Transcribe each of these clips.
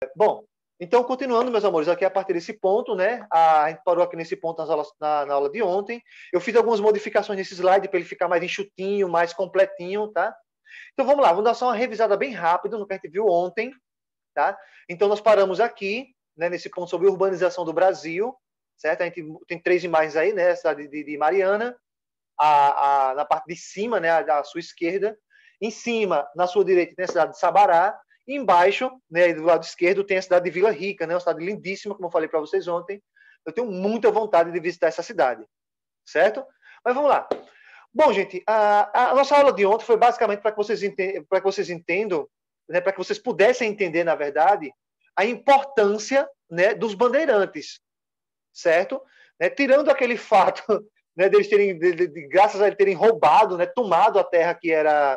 Bom, então, continuando, meus amores, aqui a partir desse ponto, né? A gente parou aqui nesse ponto na aula de ontem. Eu fiz algumas modificações nesse slide para ele ficar mais enxutinho, mais completinho, tá? Então, vamos lá, vamos dar só uma revisada bem rápido no que a gente viu ontem, tá? Então, nós paramos aqui, né, nesse ponto sobre urbanização do Brasil, certo? A gente tem 3 imagens aí, né? A cidade de Mariana, na parte de cima, né, à sua esquerda. Em cima, na sua direita, tem a cidade de Sabará. E embaixo, né, do lado esquerdo, tem a cidade de Vila Rica, né, uma cidade lindíssima, como eu falei para vocês ontem. Eu tenho muita vontade de visitar essa cidade, certo? Mas vamos lá. Bom, gente, a nossa aula de ontem foi basicamente para que vocês entendam, né, para que vocês pudessem entender, na verdade, a importância, né, dos bandeirantes, certo? Né, tirando aquele fato, né, deles terem, graças a eles terem roubado, né, tomado a terra que era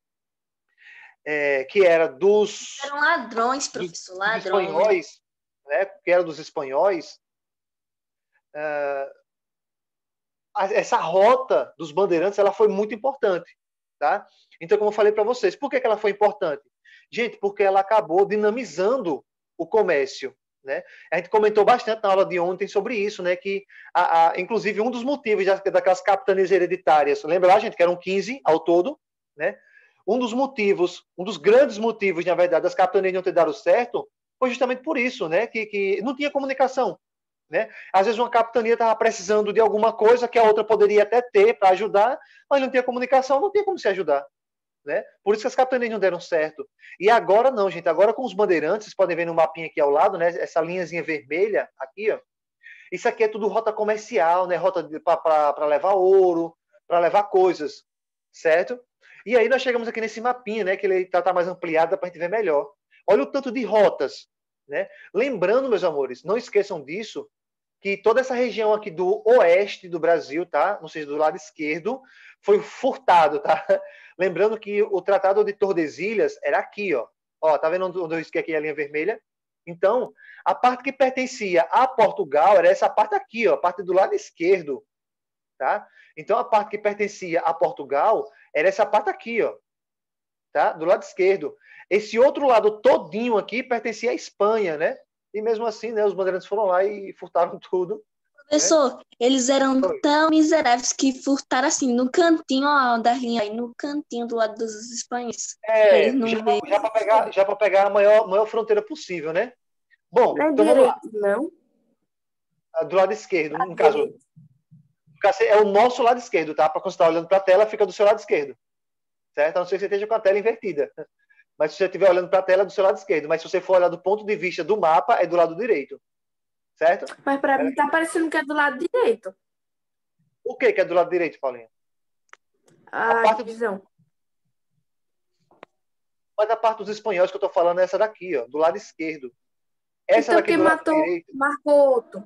dos... Eram ladrões, professor, ladrões. Espanhóis, né, que era dos espanhóis. Essa rota dos bandeirantes, ela foi muito importante, tá? Então, como eu falei para vocês, por que ela foi importante? Gente, porque ela acabou dinamizando o comércio, né? A gente comentou bastante na aula de ontem sobre isso, né? Que, inclusive, um dos motivos daquelas capitanias hereditárias, lembra lá, gente, que eram 15 ao todo, né? Um dos grandes motivos, na verdade, das capitanias não ter dado certo, foi justamente por isso, né? Que não tinha comunicação, né? Às vezes uma capitania estava precisando de alguma coisa que a outra poderia até ter para ajudar, mas não tinha comunicação, não tinha como se ajudar, né? Por isso que as capitanias não deram certo. E agora não, gente. Agora com os bandeirantes, vocês podem ver no mapinha aqui ao lado, né? Essa linhazinha vermelha aqui, ó. Isso aqui é tudo rota comercial, né? Rota para levar ouro, para levar coisas, certo? E aí nós chegamos aqui nesse mapinha, né? Que ele tá mais ampliado para a gente ver melhor. Olha o tanto de rotas, né? Lembrando, meus amores, não esqueçam disso, que toda essa região aqui do oeste do Brasil, tá? Não sei, do lado esquerdo, foi furtado, tá? Lembrando que o Tratado de Tordesilhas era aqui, ó. Ó, tá vendo onde eu risquei aqui a linha vermelha? Então, a parte que pertencia a Portugal era essa parte aqui, ó, a parte do lado esquerdo, tá? Então, a parte que pertencia a Portugal era essa parte aqui, ó, tá? Do lado esquerdo. Esse outro lado todinho aqui pertencia à Espanha, né? E mesmo assim, né, os bandeirantes foram lá e furtaram tudo. Professor, né? Eles eram tão miseráveis que furtaram assim, no cantinho, ó, da linha aí, no cantinho do lado dos espanhóis. Já para pegar a maior fronteira possível, né? Bom, não é então direito, vamos lá. não? Do lado esquerdo, no caso. É o nosso lado esquerdo, tá? Para quando você está olhando para a tela, fica do seu lado esquerdo. Certo? A não ser que você esteja com a tela invertida. Mas se você estiver olhando para a tela, é do seu lado esquerdo. Mas se você for olhar do ponto de vista do mapa, é do lado direito. Certo? Mas para mim tá parecendo que é do lado direito. O que é do lado direito, Paulinha? A parte divisão. Mas a parte dos espanhóis que eu estou falando é essa daqui, ó, do lado esquerdo. Essa então daqui quem do matou, lado direito. marcou outro.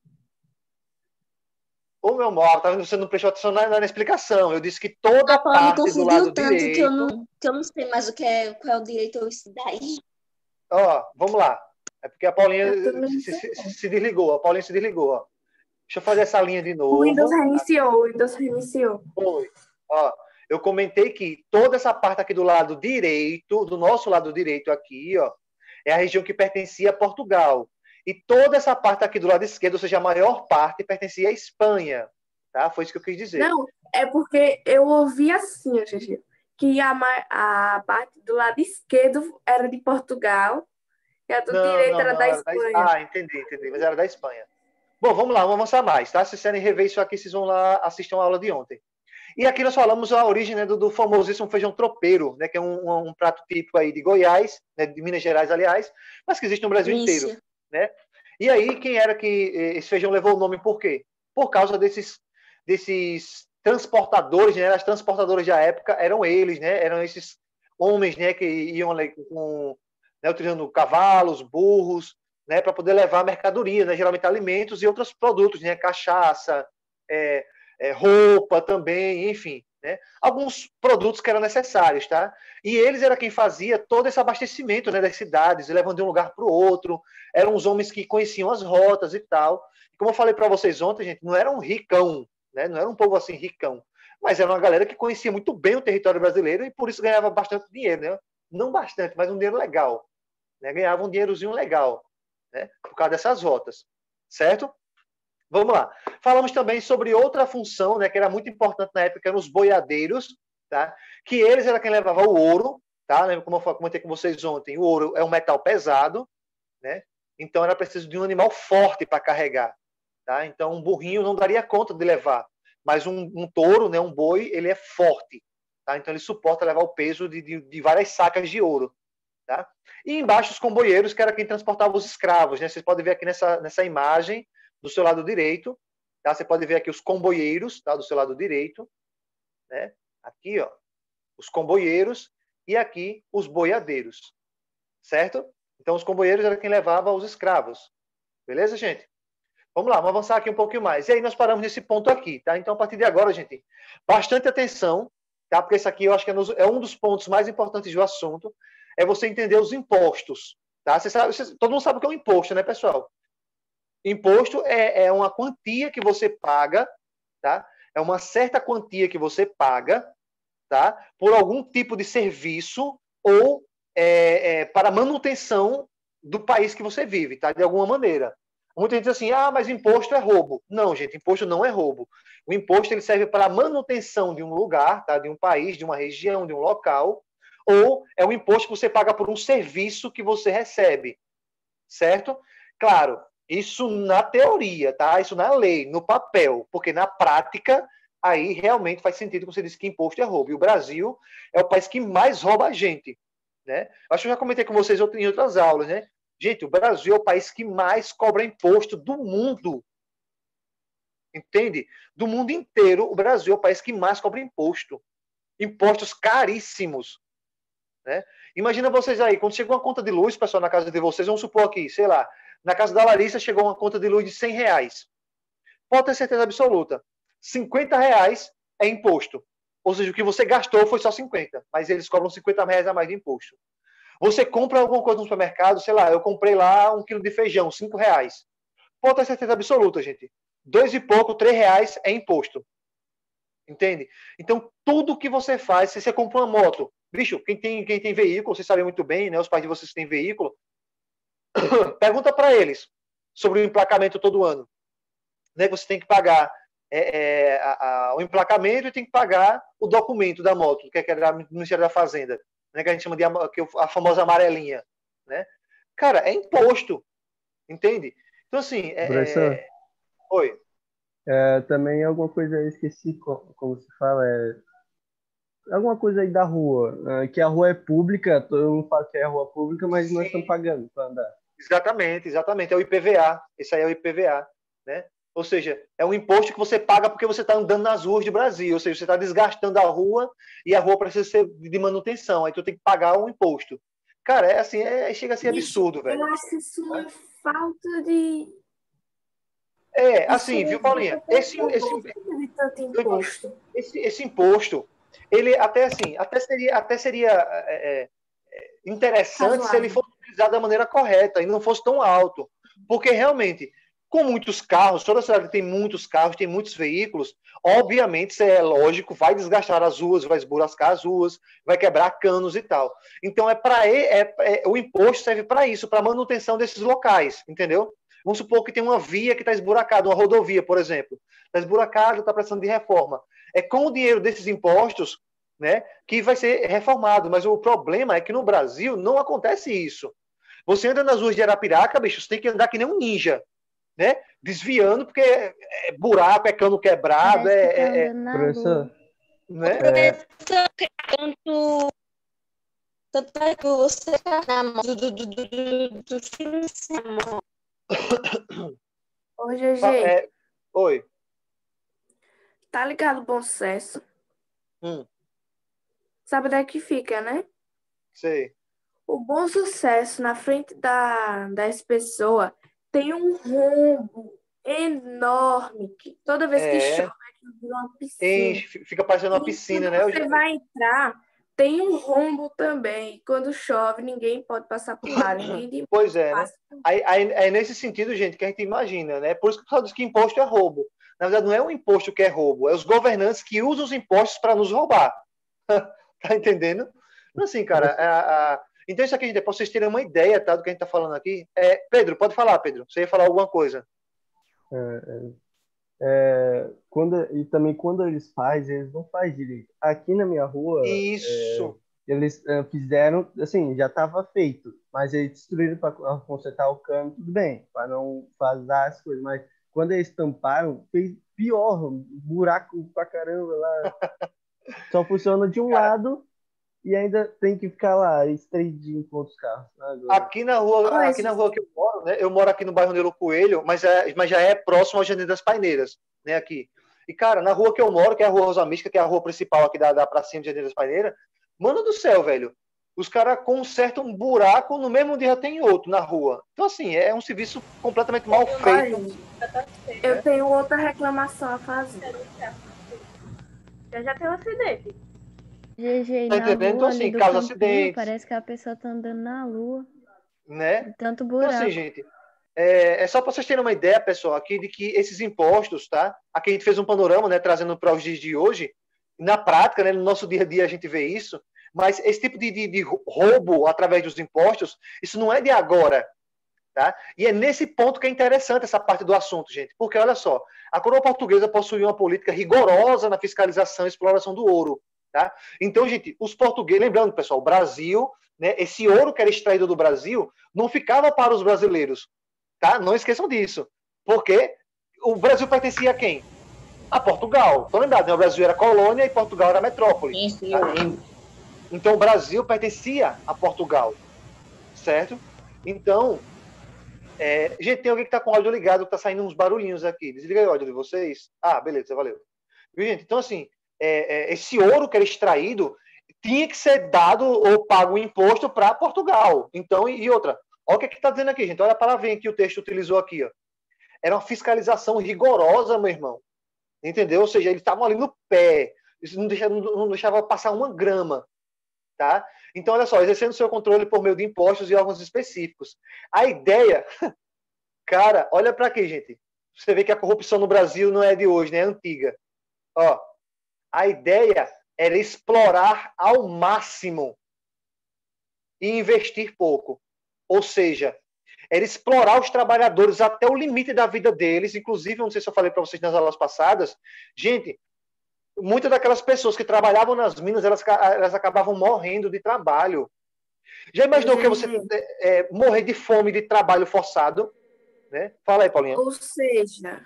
Ô, meu amor, tá vendo? Você não prestou atenção na explicação. Eu disse que toda parte do lado direito... que eu não sei mais qual é o direito ou isso daí. Ó, vamos lá. É porque a Paulinha se desligou. A Paulinha se desligou, ó. Deixa eu fazer essa linha de novo. O Windows reiniciou. Foi. Ó, eu comentei que toda essa parte aqui do lado direito, do nosso lado direito aqui, ó, é a região que pertencia a Portugal. E toda essa parte aqui do lado esquerdo, ou seja, a maior parte, pertencia à Espanha. Tá? Foi isso que eu quis dizer. Não, é porque eu ouvi assim, GG, que a parte do lado esquerdo era de Portugal e a do direito era da Espanha. Entendi. Mas era da Espanha. Bom, vamos lá, vamos avançar mais, tá? Se vocês querem rever isso aqui, vocês vão lá assistir a aula de ontem. E aqui nós falamos a origem, né, do famosíssimo feijão tropeiro, né, que é um prato típico aí de Goiás, né, de Minas Gerais, aliás, mas que existe no Brasil inteiro. Né? E aí, quem era que esse feijão levou o nome por quê? Por causa desses transportadores, né? As transportadoras da época eram eles, né? Eram esses homens, né, que iam utilizando cavalos, burros, né, para poder levar mercadoria, né? Geralmente alimentos e outros produtos, né? Cachaça, roupa também, enfim, né? Alguns produtos que eram necessários, tá? E eles eram quem fazia todo esse abastecimento, né, das cidades, levando de um lugar para o outro. Eram os homens que conheciam as rotas e tal. E como eu falei para vocês ontem, gente, não era um ricão, né? Não era um povo assim ricão, mas era uma galera que conhecia muito bem o território brasileiro e por isso ganhava bastante dinheiro, né? Não bastante, mas um dinheiro legal, né? Ganhava um dinheirozinho legal, né? Por causa dessas rotas, certo? Vamos lá. Falamos também sobre outra função, né, que era muito importante na época, eram os boiadeiros, tá? Que eles eram quem levava o ouro, tá? Lembra como eu comentei com vocês ontem, o ouro é um metal pesado, né? Então era preciso de um animal forte para carregar, tá? Então um burrinho não daria conta de levar, mas um touro, né, um boi, ele é forte, tá? Então ele suporta levar o peso de várias sacas de ouro, tá? E embaixo os comboieiros, que era quem transportava os escravos, né? Vocês podem ver aqui nessa imagem do seu lado direito, tá? Você pode ver aqui os comboieiros, tá? Do seu lado direito, né? Aqui, ó, os comboieiros e aqui os boiadeiros, certo? Então os comboieiros eram quem levava os escravos, beleza, gente? Vamos lá, vamos avançar aqui um pouquinho mais. E aí nós paramos nesse ponto aqui, tá? Então a partir de agora, gente, bastante atenção, tá? Porque isso aqui eu acho que é um dos pontos mais importantes do assunto, é você entender os impostos, tá? Todo mundo sabe o que é um imposto, né, pessoal? Imposto é uma quantia que você paga, tá? É uma certa quantia que você paga, tá? Por algum tipo de serviço ou para manutenção do país que você vive, tá? De alguma maneira. Muita gente diz assim, mas imposto é roubo. Não, gente, imposto não é roubo. O imposto ele serve para a manutenção de um lugar, tá? De um país, de uma região, de um local, ou é o imposto que você paga por um serviço que você recebe, certo? Claro, isso na teoria, tá? Isso na lei, no papel, porque na prática, aí realmente faz sentido que você disse que imposto é roubo. E o Brasil é o país que mais rouba a gente, né? Acho que eu já comentei com vocês em outras aulas, né? Gente, o Brasil é o país que mais cobra imposto do mundo. Entende? Do mundo inteiro, o Brasil é o país que mais cobra imposto. Impostos caríssimos, né? Imagina vocês aí, quando chegou uma conta de luz, pessoal, na casa de vocês, vamos supor aqui, sei lá, na casa da Larissa chegou uma conta de luz de R$ 100. Pode ter certeza absoluta. R$ 50 é imposto. Ou seja, o que você gastou foi só 50, mas eles cobram R$ 50 a mais de imposto. Você compra alguma coisa no supermercado, sei lá, eu comprei lá 1 quilo de feijão, R$ 5. Pode ter certeza absoluta, gente. 2 e pouco, R$ 3 é imposto. Entende? Então, tudo que você faz, se você compra uma moto, bicho, quem tem veículo, vocês sabem muito bem, né? Os pais de vocês que têm veículo, pergunta para eles sobre o emplacamento todo ano. Né? Você tem que pagar o emplacamento e tem que pagar o documento da moto, que é do Ministério da Fazenda, né? Que a gente chama de a famosa amarelinha. Né? Cara, é imposto. Entende? Então, assim... Professor, Oi. também alguma coisa eu esqueci, como se fala, alguma coisa aí da rua, que a rua é pública, todo mundo fala que é a rua pública, mas Sim. nós estamos pagando para andar. Exatamente, é o IPVA, esse aí é o IPVA, né? Ou seja, é um imposto que você paga porque você está andando nas ruas do Brasil, ou seja, você está desgastando a rua e a rua precisa ser de manutenção, aí tu tem que pagar um imposto. Cara, é assim, chega a ser absurdo, velho. Eu acho isso uma falta de... Assim, viu, Paulinha? Esse imposto, ele até seria interessante se ele fosse utilizado da maneira correta e não fosse tão alto. Porque, realmente, com muitos carros, toda cidade tem muitos carros, tem muitos veículos, obviamente, isso é lógico, vai desgastar as ruas, vai esburacar as ruas, vai quebrar canos e tal. Então, o imposto serve para isso, para a manutenção desses locais, entendeu? Vamos supor que tem uma via que está esburacada, uma rodovia, por exemplo. Está esburacada, está precisando de reforma. É com o dinheiro desses impostos, né, que vai ser reformado. Mas o problema é que no Brasil não acontece isso. Você anda nas ruas de Arapiraca, bicho, você tem que andar que nem um ninja, né? Desviando, porque é buraco, é cano quebrado, Professor, né? Tanto é que você tá na mão do filho sem mão. Ô, GG, Oi. tá ligado o Bom Sucesso? Sabe onde é que fica, né? Sei. O Bom Sucesso, na frente das pessoas, tem um rombo enorme, que toda vez que chove, aquilo vira uma piscina. Fica parecendo uma piscina, né? Você vai entrar, tem um rombo também. Quando chove, ninguém pode passar por lá. Pois é, né? Aí, nesse sentido, gente, que a gente imagina, né? Por isso que o pessoal diz que imposto é roubo. Na verdade, não é o imposto que é roubo, é os governantes que usam os impostos para nos roubar. Tá entendendo? Então, assim, cara, Então, isso aqui, gente, é para vocês terem uma ideia, tá, do que a gente está falando aqui. Pedro, pode falar, Pedro. Você ia falar alguma coisa. E também quando eles fazem, eles não fazem direito. Aqui na minha rua, Isso. eles fizeram, assim, já estava feito, mas eles destruíram para consertar o cano, tudo bem, para não vazar as coisas, mas quando eles tamparam, fez pior, buraco pra caramba lá. Só funciona de um lado e ainda tem que ficar lá estreidinho com outros carros. Aqui na rua que eu moro, né? Eu moro aqui no bairro Nilo Coelho, mas já é próximo ao Jardim das Paineiras, né? Aqui. E, cara, na rua que eu moro, que é a Rua Rosa Mística, que é a rua principal aqui da pracinha do Jardim das Paineiras, mano do céu, velho. Os caras consertam um buraco, no mesmo dia já tem outro na rua. Então, assim, é um serviço completamente mal feito. Eu tenho outra reclamação a fazer. Eu já tenho um acidente. GG, Tá na entendendo? Então, rua assim, ali do causa campinho, acidentes. parece que a pessoa tá andando na lua. Né? De tanto Então, buraco. assim, gente, é só para vocês terem uma ideia, pessoal, aqui de que esses impostos, tá? Aqui a gente fez um panorama, né, trazendo para os dias de hoje. Na prática, né, no nosso dia a dia a gente vê isso, mas esse tipo de roubo através dos impostos, isso não é de agora, tá? E é nesse ponto que é interessante essa parte do assunto, gente, porque olha só, a coroa portuguesa possui uma política rigorosa na fiscalização e exploração do ouro, tá? Então, gente, os portugueses, lembrando, pessoal, o Brasil, né, esse ouro que era extraído do Brasil não ficava para os brasileiros, tá? Não esqueçam disso, porque o Brasil pertencia a quem? A Portugal. Estão lembrados, né? O Brasil era colônia e Portugal era metrópole. Sim, tá? eu lembro. Então, o Brasil pertencia a Portugal, certo? Então, gente, tem alguém que está com o áudio ligado, que está saindo uns barulhinhos aqui. Desliga aí o áudio de vocês. Ah, beleza, valeu. Viu, gente? Então, assim, esse ouro que era extraído tinha que ser dado ou pago um imposto para Portugal. Então, e outra, olha o que está dizendo aqui, gente. Olha a palavrinha que o texto utilizou aqui. Ó. Era uma fiscalização rigorosa, meu irmão. Entendeu? Ou seja, eles estavam ali no pé. Isso não deixava passar uma grama. Tá? Então, olha só, exercendo seu controle por meio de impostos e órgãos específicos. A ideia, cara, olha para aqui, gente. Você vê que a corrupção no Brasil não é de hoje, né? É antiga. Ó, a ideia era explorar ao máximo e investir pouco. Ou seja, era explorar os trabalhadores até o limite da vida deles. Inclusive, não sei se eu falei para vocês nas aulas passadas, gente, muitas daquelas pessoas que trabalhavam nas minas, elas acabavam morrendo de trabalho. Já imaginou que você morrer de fome de trabalho forçado? Né? Fala aí, Paulinha. Ou seja,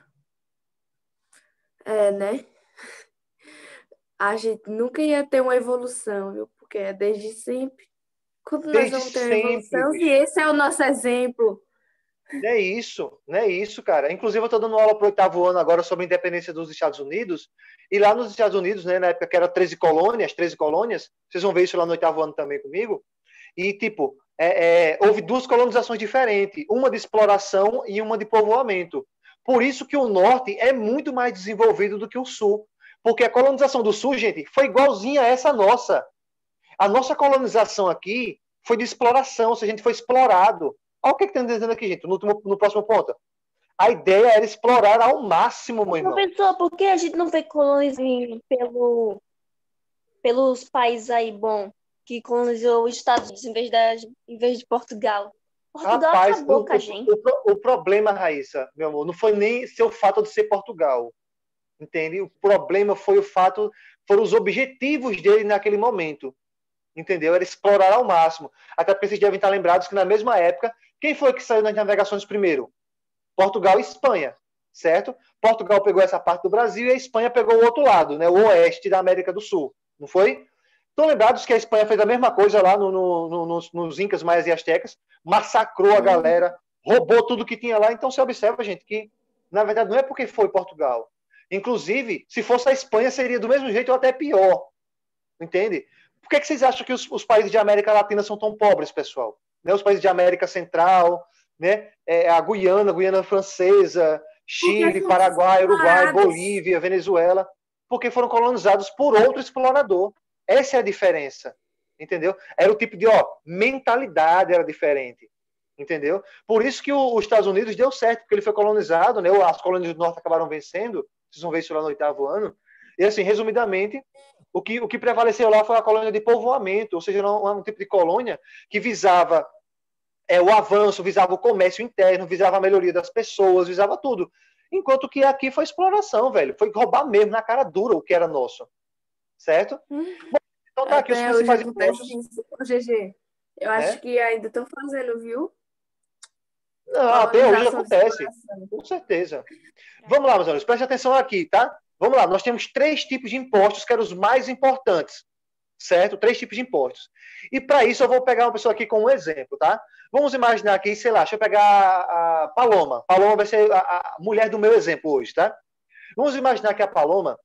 né? A gente nunca ia ter uma evolução, viu? Porque é desde sempre. Quando nós vamos ter uma evolução, bicho. e esse é o nosso exemplo. Não é isso, cara. Inclusive, eu estou dando aula para o 8º ano agora sobre a independência dos Estados Unidos. E lá nos Estados Unidos, né, na época que era 13 colônias, vocês vão ver isso lá no 8º ano também comigo. E, tipo, houve 2 colonizações diferentes, uma de exploração e uma de povoamento. Por isso que o norte é muito mais desenvolvido do que o sul. Porque a colonização do sul, gente, foi igualzinha a essa nossa. A nossa colonização aqui foi de exploração, ou seja, a gente foi explorado. Olha o que estão dizendo aqui, gente, no próximo ponto. A ideia era explorar ao máximo, meu irmão. Professor, por que a gente não foi colonizado pelos países aí, bom, que colonizou os Estados Unidos em vez de Portugal? Portugal Rapaz, acabou com a gente. O problema, Raíssa, meu amor, não foi nem o fato de ser Portugal. Entende? O problema foi foram os objetivos dele naquele momento. Entendeu? Era explorar ao máximo. Até porque vocês devem estar lembrados que na mesma época, quem foi que saiu nas navegações primeiro? Portugal e Espanha, certo? Portugal pegou essa parte do Brasil e a Espanha pegou o outro lado, né? O oeste da América do Sul, não foi? Estão lembrados que a Espanha fez a mesma coisa lá nos Incas, Maias e Astecas, massacrou a galera, roubou tudo que tinha lá. Então você observa, gente, que na verdade não é porque foi Portugal. Inclusive, se fosse a Espanha, seria do mesmo jeito ou até pior. Entende? Por que vocês acham que os países de América Latina são tão pobres, pessoal? Né? Os países de América Central, né? A Guiana Francesa, Chile, Paraguai, Uruguai, Bolívia, Venezuela, porque foram colonizados por outro explorador. Essa é a diferença. Entendeu? Era o tipo de mentalidade era diferente. Entendeu? Por isso que os Estados Unidos deu certo, porque ele foi colonizado, né? As colônias do norte acabaram vencendo. Vocês vão ver isso lá no 8º ano. E assim, resumidamente, O que prevaleceu lá foi a colônia de povoamento, ou seja, era um tipo de colônia que visava o avanço, visava o comércio interno, visava a melhoria das pessoas, visava tudo. Enquanto que aqui foi exploração, velho. Foi roubar mesmo na cara dura o que era nosso. Certo? Bom, então tá aqui os Até hoje principais acontece impostos. isso. Ô, GG, eu acho né? que ainda estão fazendo, viu? Não, até hoje Colonização de acontece. exploração. Com certeza. Vamos lá, meus amigos, preste atenção aqui, tá? Vamos lá, nós temos 3 tipos de impostos que eram os mais importantes, certo? 3 tipos de impostos. E para isso eu vou pegar uma pessoa aqui com um exemplo, tá? Vamos imaginar aqui, sei lá, deixa eu pegar a Paloma. Paloma vai ser a mulher do meu exemplo hoje, tá? Vamos imaginar que a Paloma,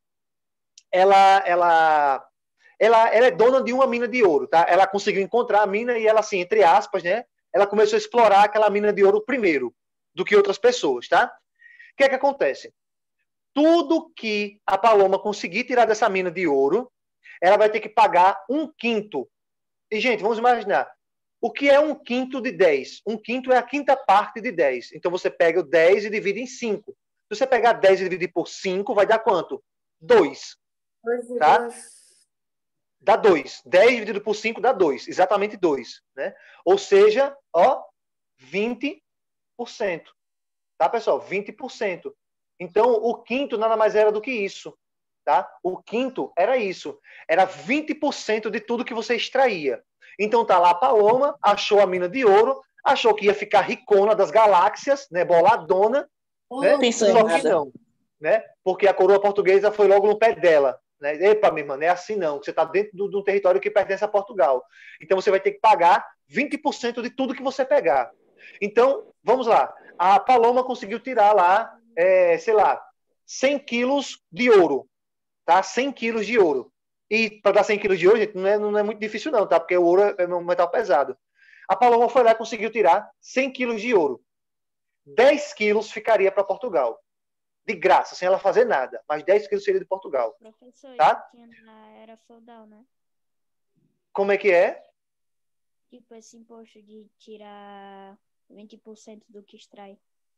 ela é dona de uma mina de ouro, tá? Ela conseguiu encontrar a mina e ela, assim, entre aspas, né? Ela começou a explorar aquela mina de ouro primeiro do que outras pessoas, tá? O que é que acontece? Tudo que a Paloma conseguir tirar dessa mina de ouro, ela vai ter que pagar 1/5. E, gente, vamos imaginar. O que é 1/5 de 10? 1/5 é a quinta parte de 10. Então, você pega o 10 e divide em 5. Se você pegar 10 e dividir por 5, vai dar quanto? 2. Tá? Dá 2. 10 dividido por 5 dá 2. Exatamente 2. Né? Ou seja, 20%. Tá, pessoal? 20%. Então, o quinto nada mais era do que isso. Tá? O quinto era isso. Era 20% de tudo que você extraía. Então, tá lá a Paloma, achou a mina de ouro, achou que ia ficar ricona das galáxias, né? Boladona. Né? Só que não. Né? Porque a coroa portuguesa foi logo no pé dela. Né? Epa, minha irmã, não é assim não. Você está dentro de um território que pertence a Portugal. Então, você vai ter que pagar 20% de tudo que você pegar. Então, vamos lá. A Paloma conseguiu tirar lá, sei lá, 100 quilos de ouro. Tá? 100 quilos de ouro. E para dar 100 quilos de ouro, gente, não é muito difícil não, tá? Porque o ouro é um metal pesado. A Paloma foi lá e conseguiu tirar 100 quilos de ouro. 10 quilos ficaria para Portugal. De graça, sem ela fazer nada. Mas 10 quilos seria de Portugal. Professor, tá? isso tinha na era feudal, né? Como é que é? Tipo, esse imposto de tirar 20% do que extrai.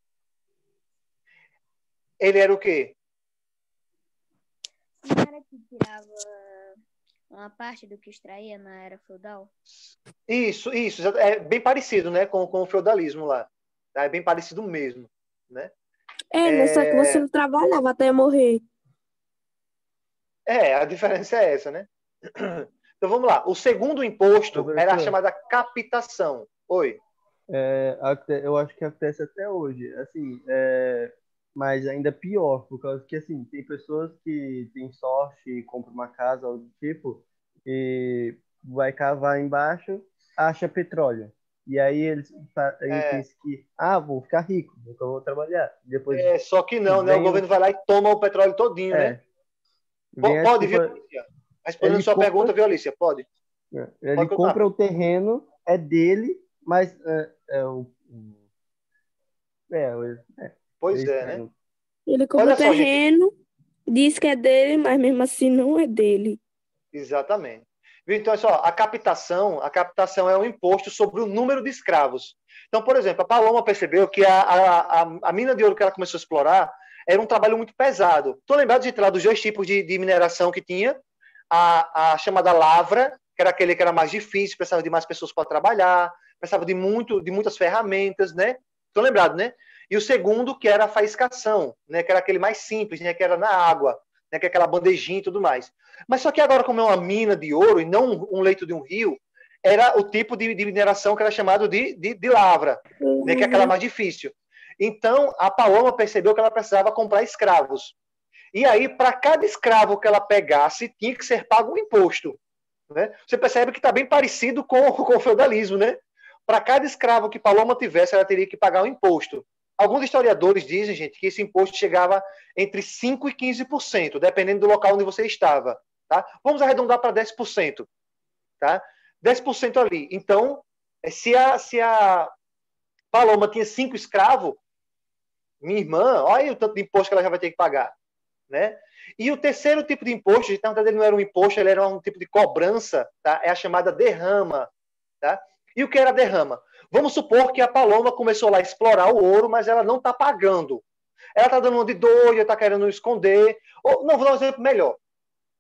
Ele era o quê? Não era que tirava uma parte do que extraía na era feudal? Isso. É bem parecido, né? Com o feudalismo lá. Tá? É bem parecido mesmo, né? Mas só que você não trabalhava até morrer. A diferença é essa, né? Então vamos lá. O segundo imposto era a chamada captação. Oi. Eu acho que acontece até hoje. Assim, mas ainda pior, por causa que assim, tem pessoas que têm sorte e compram uma casa ou do tipo e vai cavar embaixo, acha petróleo. E aí eles pensam que, vou ficar rico, nunca vou trabalhar. Depois só que não, né? O governo vai lá e toma o petróleo todinho, né? Pode, Violícia. Respondendo sua pergunta, Violícia, pode. Ele compra o terreno, é dele, mas Pois é, né? Ele compra o terreno, diz que é dele, mas mesmo assim não é dele. Exatamente. Então, só, a captação é um imposto sobre o número de escravos. Então, por exemplo, a Paloma percebeu que a mina de ouro que ela começou a explorar era um trabalho muito pesado. Estou lembrado, gente, lá dos 2 tipos de mineração que tinha. A chamada lavra, que era aquele que era mais difícil, precisava de mais pessoas para trabalhar, precisava de muitas ferramentas, né? Estou lembrado, né? E o segundo, que era a faiscação, né? Que era aquele mais simples, né? Que era na água, né? Que é aquela bandejinha e tudo mais. Mas só que agora, como é uma mina de ouro e não um leito de um rio, era o tipo de mineração que era chamado de lavra, né? Que é aquela mais difícil. Então, a Paloma percebeu que ela precisava comprar escravos. E aí, para cada escravo que ela pegasse, tinha que ser pago um imposto. Né? Você percebe que está bem parecido com o feudalismo, né? Para cada escravo que Paloma tivesse, ela teria que pagar um imposto. Alguns historiadores dizem, gente, que esse imposto chegava entre 5% e 15%, dependendo do local onde você estava. Tá? Vamos arredondar para 10%. Tá? 10% ali. Então, se a Paloma tinha 5 escravos, minha irmã, olha aí o tanto de imposto que ela já vai ter que pagar. Né? E o terceiro tipo de imposto, na verdade ele não era um imposto, ele era um tipo de cobrança, tá? É a chamada derrama. Tá? E o que era derrama? Vamos supor que a Paloma começou lá a explorar o ouro, mas ela não está pagando. Ela está dando uma de doida, está querendo esconder. Não, vou dar um exemplo melhor.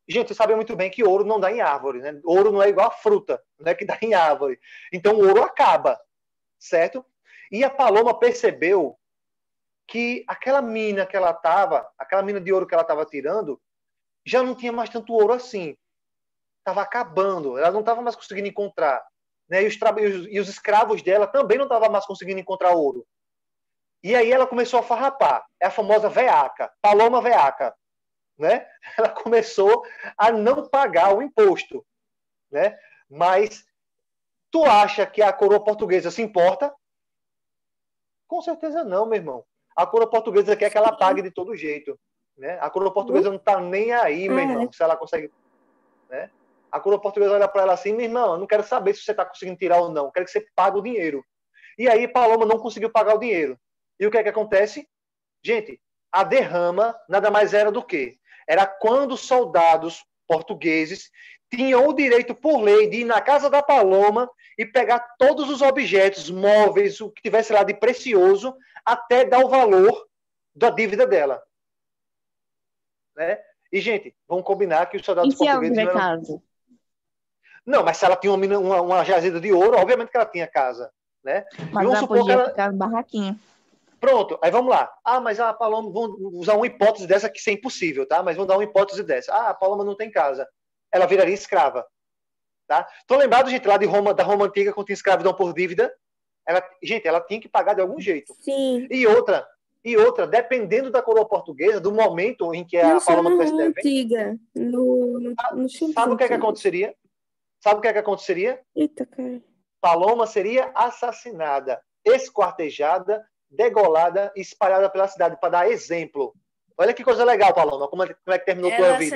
Gente, você sabe muito bem que ouro não dá em árvore, né? Ouro não é igual a fruta, não é que dá em árvore. Então, o ouro acaba, certo? E a Paloma percebeu que aquela mina de ouro que ela estava tirando, já não tinha mais tanto ouro assim. Estava acabando, ela não estava mais conseguindo encontrar. Né? E os escravos dela também não estavam mais conseguindo encontrar ouro. E aí ela começou a farrapar. É a famosa veaca, Paloma veaca. Né? Ela começou a não pagar o imposto. Né? Mas tu acha que a coroa portuguesa se importa? Com certeza não, meu irmão. A coroa portuguesa quer que ela pague de todo jeito. Né? A coroa portuguesa não está nem aí, meu irmão, se ela consegue. Né? A coroa portuguesa olha para ela assim, meu irmão, eu não quero saber se você está conseguindo tirar ou não, eu quero que você pague o dinheiro. E aí Paloma não conseguiu pagar o dinheiro. E o que é que acontece? Gente, a derrama nada mais era do que? Era quando os soldados portugueses tinham o direito por lei de ir na casa da Paloma e pegar todos os objetos, móveis, o que tivesse lá de precioso, até dar o valor da dívida dela. Né? E, gente, vamos combinar que os soldados portugueses não eram... casa? Não, mas se ela tinha uma jazida de ouro, obviamente que ela tinha casa. Né? Mas ela podia ficar no barraquinho. Pronto, aí vamos lá. Ah, mas a Paloma, vamos usar uma hipótese dessa que isso é impossível, tá? Mas vamos dar uma hipótese dessa. Ah, a Paloma não tem casa. Ela viraria escrava. Tá? Estão lembrados, gente, lá da Roma Antiga, quando tinha escravidão por dívida? Gente, ela tinha que pagar de algum jeito. Sim. E outra, dependendo da coroa portuguesa, do momento em que a Paloma tivesse devendo... Antiga, sabe o que é que aconteceria? Sabe o que é que aconteceria? Eita, cara. Paloma seria assassinada, esquartejada, degolada e espalhada pela cidade para dar exemplo. Olha que coisa legal, Paloma. Como é que terminou a tua vida?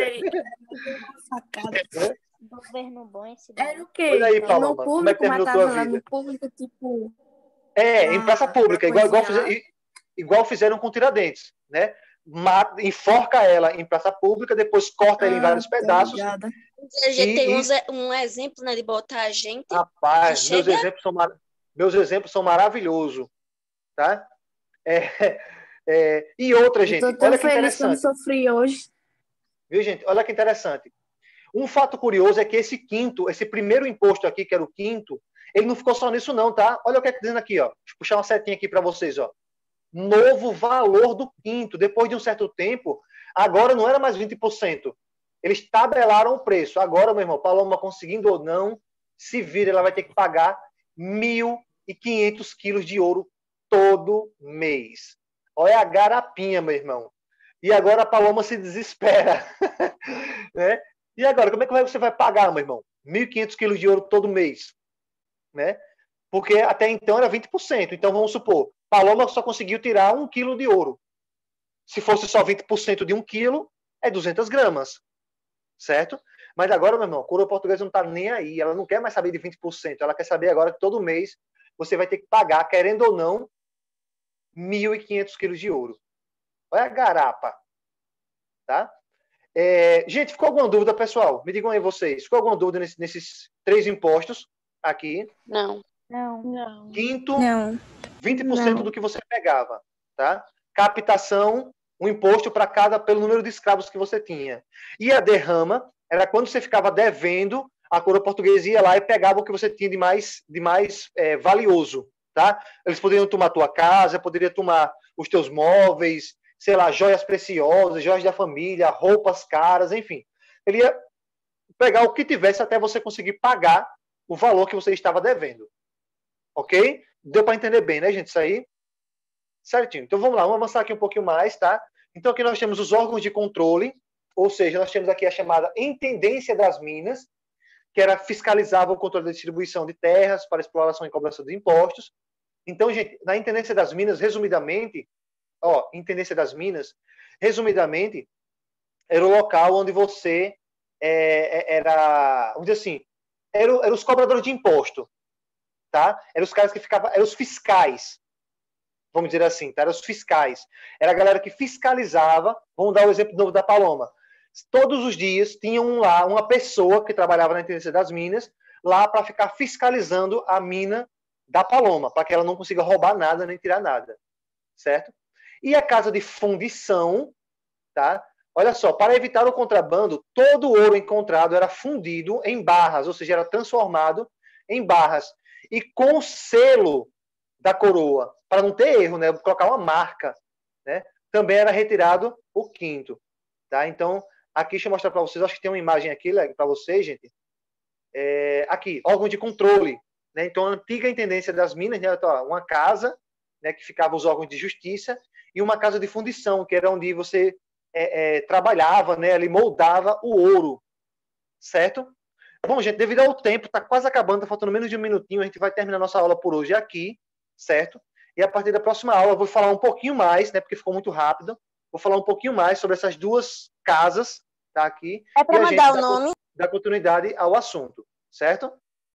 Governo bom esse Era o quê? Olha aí, Paloma. No público, como é que terminou a tua vida? No público, tipo... em praça pública, igual fizeram com Tiradentes, né? Enforca ela em praça pública, depois corta ela em vários pedaços. A gente tem um exemplo, né, de botar a gente. Rapaz, meus exemplos são maravilhosos, tá? E outra, gente, olha que interessante. Eu sofri hoje. Viu, gente? Olha que interessante. Um fato curioso é que esse primeiro imposto aqui, que era o quinto, ele não ficou só nisso não, tá? Olha o que é que dizendo aqui, ó. Deixa eu puxar uma setinha aqui para vocês, ó. Novo valor do quinto. Depois de um certo tempo, agora não era mais 20%. Eles tabelaram o preço. Agora, meu irmão, Paloma conseguindo ou não, se vira, ela vai ter que pagar 1.500 quilos de ouro todo mês. Olha a garapinha, meu irmão. E agora a Paloma se desespera. Né? E agora, como é que você vai pagar, meu irmão? 1.500 quilos de ouro todo mês. Né? Porque até então era 20%. Então, vamos supor, Paloma só conseguiu tirar 1 quilo de ouro. Se fosse só 20% de 1 quilo, é 200 gramas. Certo? Mas agora, meu irmão, a coroa portuguesa não está nem aí. Ela não quer mais saber de 20%. Ela quer saber agora que todo mês você vai ter que pagar, querendo ou não, 1.500 quilos de ouro. Olha a garapa. Tá? Gente, ficou alguma dúvida, pessoal? Me digam aí vocês. Ficou alguma dúvida nesses 3 impostos aqui? Não. Quinto, Não. 20% do que você pegava. Tá? Captação, um imposto para pelo número de escravos que você tinha. E a derrama era quando você ficava devendo, a coroa portuguesa ia lá e pegava o que você tinha de mais valioso. Tá? Eles poderiam tomar a tua casa, poderiam tomar os teus móveis, sei lá, joias preciosas, joias da família, roupas caras, enfim. Ele ia pegar o que tivesse até você conseguir pagar o valor que você estava devendo. Ok? Deu para entender bem, né, gente? Isso aí? Certinho. Então, vamos lá. Vamos avançar aqui um pouquinho mais, tá? Então, aqui nós temos os órgãos de controle, ou seja, nós temos aqui a chamada Intendência das Minas, que fiscalizava o controle da distribuição de terras para exploração e cobrança de impostos. Então, gente, na Intendência das Minas, resumidamente, era o local onde você vamos dizer assim, eram os cobradores de imposto, tá? Eram os caras que ficavam, eram os fiscais, vamos dizer assim, tá? Eram os fiscais. Era a galera que fiscalizava, vamos dar o exemplo novo da Paloma. Todos os dias tinham lá uma pessoa que trabalhava na Intendência das Minas, lá para ficar fiscalizando a mina da Paloma, para que ela não consiga roubar nada nem tirar nada, certo? E a casa de fundição, tá? Olha só, para evitar o contrabando, todo o ouro encontrado era fundido em barras, ou seja, era transformado em barras. E com o selo da coroa, para não ter erro, né? Colocar uma marca, né? Também era retirado o quinto. Tá? Então, aqui deixa eu mostrar para vocês, acho que tem uma imagem aqui para vocês, gente. Aqui, órgão de controle. Né? Então, a antiga intendência das Minas, né? Uma casa, né? Que ficava os órgãos de justiça, e uma casa de fundição, que era onde você trabalhava, né? Ali moldava o ouro. Certo? Bom, gente, devido ao tempo, está quase acabando, está faltando menos de um minutinho, a gente vai terminar nossa aula por hoje aqui, certo? E a partir da próxima aula eu vou falar um pouquinho mais, né? Porque ficou muito rápido. Vou falar um pouquinho mais sobre essas duas casas, tá? Aqui. É para mandar o nome? Dar continuidade ao assunto, certo?